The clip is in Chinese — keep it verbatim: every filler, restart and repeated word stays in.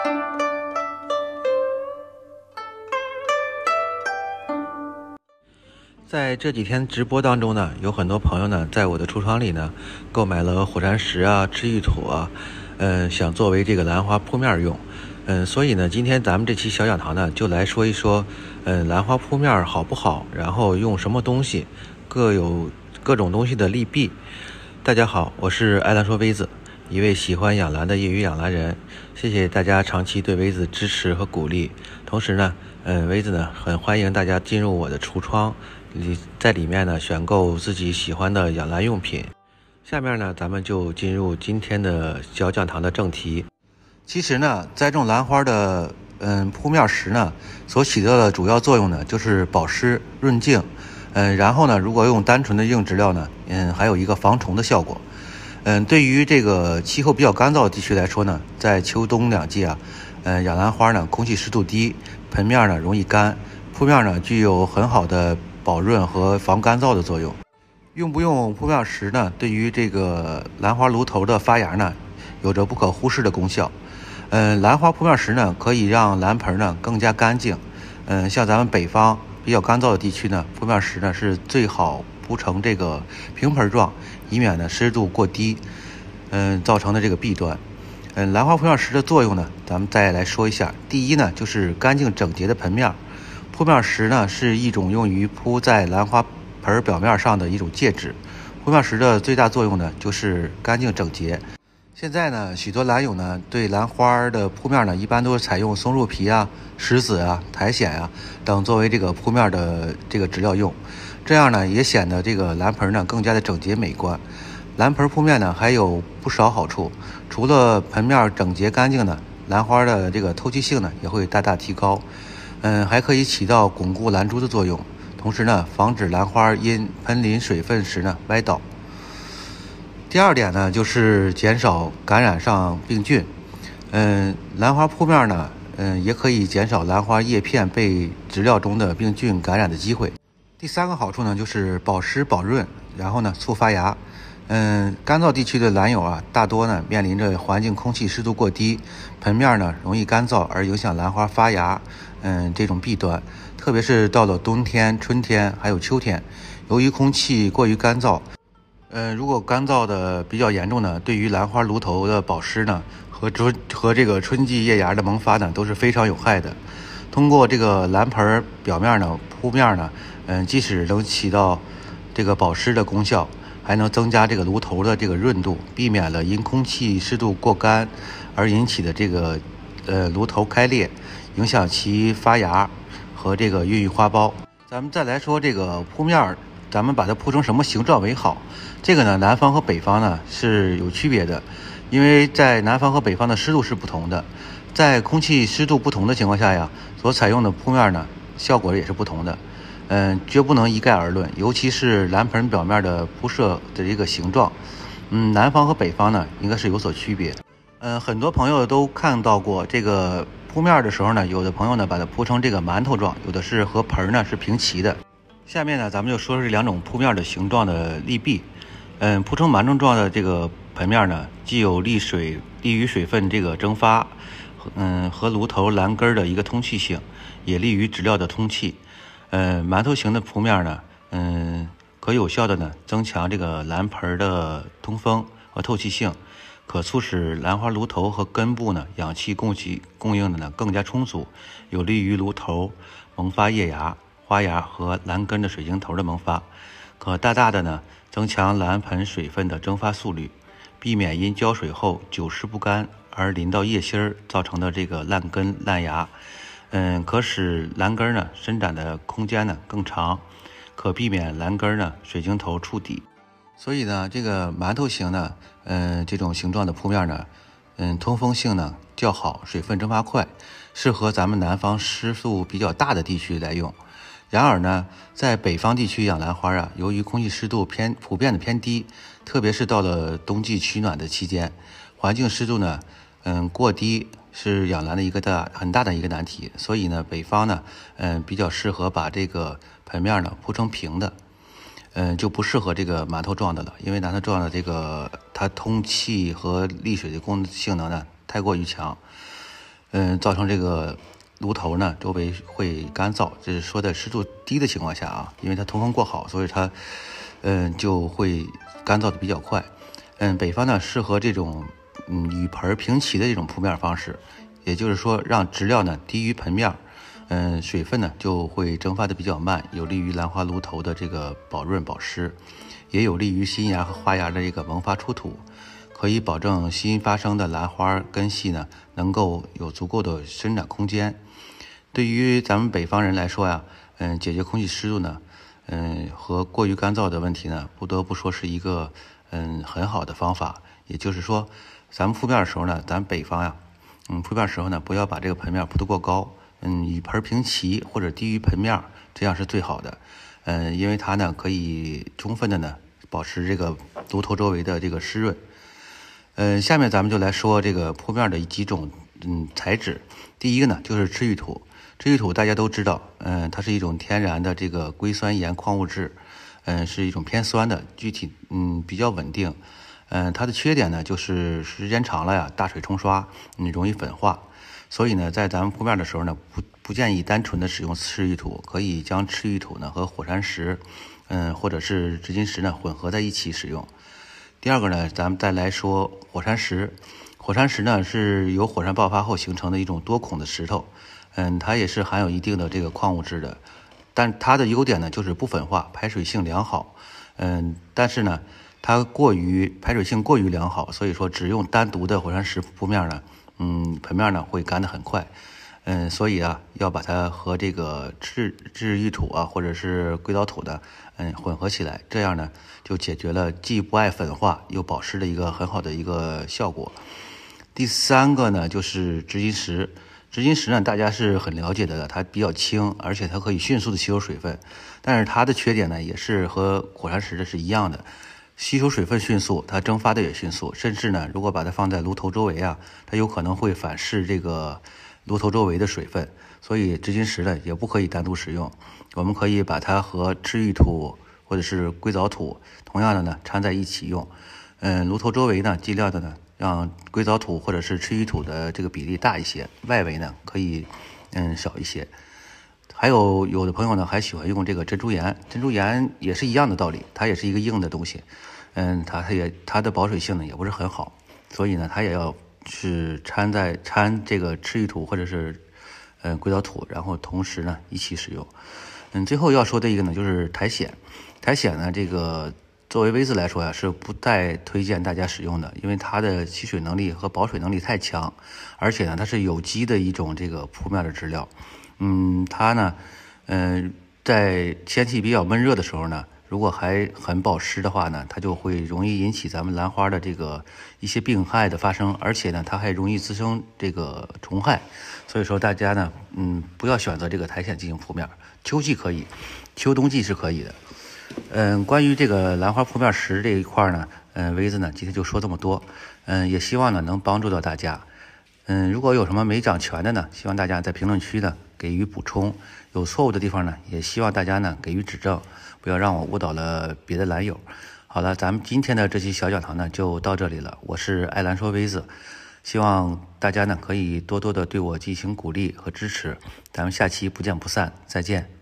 在这几天直播当中呢，有很多朋友呢在我的橱窗里呢购买了火山石啊、赤玉土啊，嗯，想作为这个兰花铺面用，嗯，所以呢，今天咱们这期小讲堂呢就来说一说，嗯，兰花铺面好不好，然后用什么东西，各有各种东西的利弊。大家好，我是爱兰说微子，一位喜欢养兰的业余养兰人，谢谢大家长期对微子支持和鼓励。同时呢，嗯，微子呢很欢迎大家进入我的橱窗。在里面呢选购自己喜欢的养兰用品。下面呢咱们就进入今天的小讲堂的正题。其实呢栽种兰花的嗯铺面石呢所起到的主要作用呢就是保湿润净，嗯然后呢如果用单纯的硬质料呢嗯还有一个防虫的效果。嗯对于这个气候比较干燥的地区来说呢，在秋冬两季啊嗯养兰花呢空气湿度低，盆面呢容易干，铺面呢具有很好的保润和防干燥的作用。用不用铺面石呢，对于这个兰花芦头的发芽呢有着不可忽视的功效。嗯，兰花铺面石呢可以让兰盆呢更加干净。嗯，像咱们北方比较干燥的地区呢，铺面石呢是最好铺成这个平盆状，以免呢湿度过低，嗯造成的这个弊端。嗯，兰花铺面石的作用呢，咱们再来说一下。第一呢就是干净整洁的盆面。铺面石呢是一种用于铺在兰花盆表面上的一种介质。铺面石的最大作用呢就是干净整洁。现在呢许多兰友呢对兰花的铺面呢一般都是采用松树皮啊、石子啊、苔藓啊等作为这个铺面的这个质料用，这样呢也显得这个兰盆呢更加的整洁美观。兰盆铺面呢还有不少好处，除了盆面整洁干净呢，兰花的这个透气性呢也会大大提高。嗯，还可以起到巩固兰株的作用，同时呢，防止兰花因喷淋水分时呢歪倒。第二点呢，就是减少感染上病菌。嗯，兰花铺面呢，嗯，也可以减少兰花叶片被质料中的病菌感染的机会。第三个好处呢，就是保湿保润，然后呢，促发芽。嗯，干燥地区的兰友啊，大多呢面临着环境空气湿度过低，盆面呢容易干燥而影响兰花发芽，嗯，这种弊端。特别是到了冬天、春天还有秋天，由于空气过于干燥，嗯，如果干燥的比较严重呢，对于兰花芦头的保湿呢和春和这个春季叶芽的萌发呢都是非常有害的。通过这个兰盆表面呢铺面呢，嗯，即使能起到这个保湿的功效，还能增加这个芦头的这个润度，避免了因空气湿度过干而引起的这个呃芦头开裂，影响其发芽和这个孕育花苞。咱们再来说这个铺面，咱们把它铺成什么形状为好？这个呢，南方和北方呢是有区别的，因为在南方和北方的湿度是不同的，在空气湿度不同的情况下呀，所采用的铺面呢效果也是不同的。嗯，绝不能一概而论，尤其是兰盆表面的铺设的这个形状，嗯，南方和北方呢应该是有所区别。嗯，很多朋友都看到过这个铺面的时候呢，有的朋友呢把它铺成这个馒头状，有的是和盆呢是平齐的。下面呢咱们就说说这两种铺面的形状的利弊。嗯，铺成馒头状的这个盆面呢，既有利水利于水分这个蒸发，嗯，和芦头兰根的一个通气性，也利于质料的通气。嗯，馒头形的铺面呢，嗯，可有效的呢增强这个兰盆的通风和透气性，可促使兰花芦头和根部呢氧气供给供应的呢更加充足，有利于芦头萌发叶芽、花芽和兰根的水晶头的萌发，可大大的呢增强兰盆水分的蒸发速率，避免因浇水后久湿不干而淋到叶心儿造成的这个烂根烂芽。嗯，可使兰根呢伸展的空间呢更长，可避免兰根呢水晶头触底。所以呢，这个馒头形呢，嗯，这种形状的铺面呢，嗯，通风性呢较好，水分蒸发快，适合咱们南方湿度比较大的地区来用。然而呢，在北方地区养兰花啊，由于空气湿度偏普遍的偏低，特别是到了冬季取暖的期间，环境湿度呢，嗯，过低是养兰的一个大很大的一个难题。所以呢，北方呢，嗯，比较适合把这个盆面呢铺成平的，嗯，就不适合这个馒头状的了，因为馒头状的这个它通气和利水的功性能呢太过于强。 嗯，造成这个炉头呢周围会干燥，这是说在湿度低的情况下啊，因为它通风过好，所以它嗯就会干燥的比较快。嗯，北方呢适合这种嗯雨盆平齐的这种铺面方式，也就是说让质料呢低于盆面，嗯，水分呢就会蒸发的比较慢，有利于兰花炉头的这个保润保湿，也有利于新芽和花芽的这个萌发出土。可以保证新发生的兰花根系呢，能够有足够的生长空间。对于咱们北方人来说呀，嗯，解决空气湿度呢，嗯，和过于干燥的问题呢，不得不说是一个嗯很好的方法。也就是说，咱们铺面的时候呢，咱北方呀，嗯，铺面的时候呢，不要把这个盆面铺得过高，嗯，与盆平齐或者低于盆面，这样是最好的。嗯，因为它呢可以充分的呢保持这个炉头周围的这个湿润。嗯，下面咱们就来说这个铺面的几种嗯材质。第一个呢就是赤玉土，赤玉土大家都知道，嗯，它是一种天然的这个硅酸盐矿物质，嗯，是一种偏酸的，具体嗯比较稳定。嗯，它的缺点呢就是时间长了呀，大水冲刷，嗯，容易粉化。所以呢，在咱们铺面的时候呢，不不建议单纯的使用赤玉土，可以将赤玉土呢和火山石，嗯，或者是直金石呢混合在一起使用。第二个呢，咱们再来说火山石。火山石呢是由火山爆发后形成的一种多孔的石头，嗯，它也是含有一定的这个矿物质的，但它的优点呢就是不粉化，排水性良好，嗯，但是呢，它过于排水性过于良好，所以说只用单独的火山石铺面呢，嗯，盆面呢会干得很快。嗯，所以啊，要把它和这个赤赤玉土啊，或者是硅藻土的，嗯，混合起来，这样呢，就解决了既不爱粉化又保湿的一个很好的一个效果。第三个呢，就是直金石。直金石呢，大家是很了解的，它比较轻，而且它可以迅速的吸收水分。但是它的缺点呢，也是和火山石的是一样的，吸收水分迅速，它蒸发的也迅速，甚至呢，如果把它放在炉头周围啊，它有可能会反噬这个炉头周围的水分，所以直金石呢也不可以单独使用。我们可以把它和赤玉土或者是硅藻土同样的呢掺在一起用。嗯，炉头周围呢尽量的呢让硅藻土或者是赤玉土的这个比例大一些，外围呢可以嗯少一些。还有有的朋友呢还喜欢用这个珍珠岩，珍珠岩也是一样的道理，它也是一个硬的东西，嗯，它它也它的保水性呢也不是很好，所以呢它也要是掺在掺这个赤玉土或者是嗯硅藻土，然后同时呢一起使用。嗯，最后要说的一个呢就是苔藓，苔藓呢这个作为 V 字来说呀，是不太推荐大家使用的，因为它的吸水能力和保水能力太强，而且呢，它是有机的一种这个铺面的质料。嗯，它呢，嗯、呃，在天气比较闷热的时候呢，如果还很保湿的话呢，它就会容易引起咱们兰花的这个一些病害的发生，而且呢，它还容易滋生这个虫害。所以说大家呢，嗯，不要选择这个苔藓进行铺面，秋季可以，秋冬季是可以的。嗯，关于这个兰花铺面石这一块呢，嗯，V 字呢今天就说这么多，嗯，也希望呢能帮助到大家。嗯，如果有什么没讲全的呢，希望大家在评论区呢给予补充，有错误的地方呢，也希望大家呢给予指正，不要让我误导了别的兰友。好了，咱们今天的这期小讲堂呢就到这里了，我是爱兰说 V 字，希望大家呢可以多多的对我进行鼓励和支持，咱们下期不见不散，再见。